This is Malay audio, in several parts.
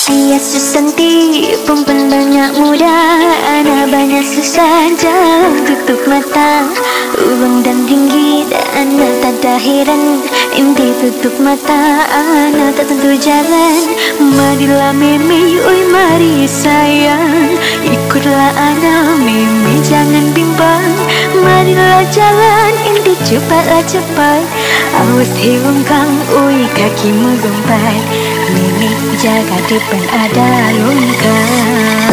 Ayah Susanti, perempuan banyak muda, anak banyak susah, jangan tutup mata. Uang dan ringgit, anak tak ada heran. Inti tutup mata, anak tak tentu jalan. Marilah mimi, oi mari sayang, ikutlah anak mimi, jangan bimbang. Marilah jalan, inti cepatlah cepat. Awas hewangkang, oi kakimu gempat. Mimi jaga depan ada longkang.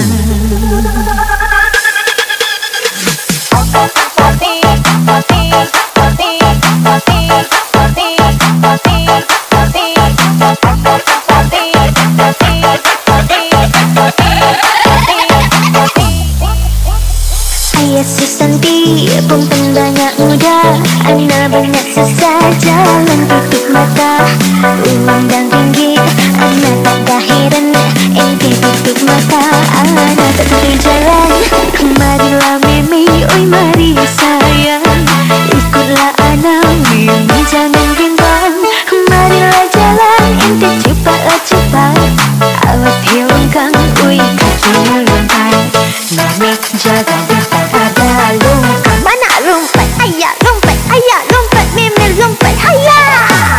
Ayah Susanti, perempuan banyak muda, anak banyak susah, jangan tutup mata. Uang dan ringgit, anak tak ada heran. Ente tutup mata, anak tak tentu jalan. Marilah mimi, oi mari sayang, ikutlah anak mimi, jangan bimbang. Marilah jalan, ente cepatlah cepat. Awas hewangkang, oi kaki melompat. Mimi jaga depan ada lompat. Mana lompat? Ayah lompat, ayah lompat, mimi lompat, ayah.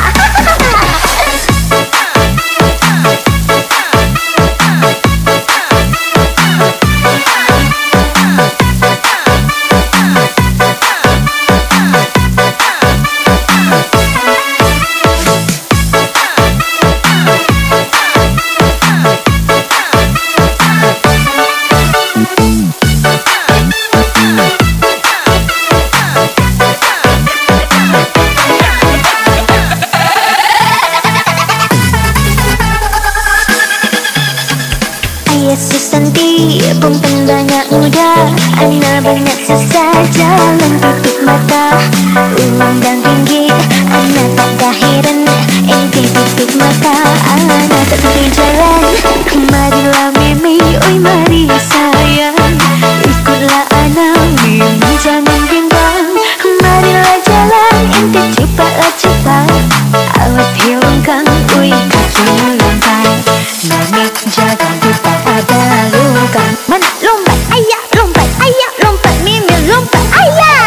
Ayah Susanti, perempuan banyak muda, anak banyak susah, jangan tutup mata. Uang dan ringgit, anak tak ada heran. Ente tutup mata, anak tak tentu jalan. Marilah mimi, oi mari sayang, ikutlah anak mimi, jangan bimbang. Marilah jalan, ente cepatlah cepat. Awas hewangkang, oi kaki melompat. Mami jaga depan ada longkang. Mana lompat? Ayah lompat, ayah lompat, mimi lompat, ayah.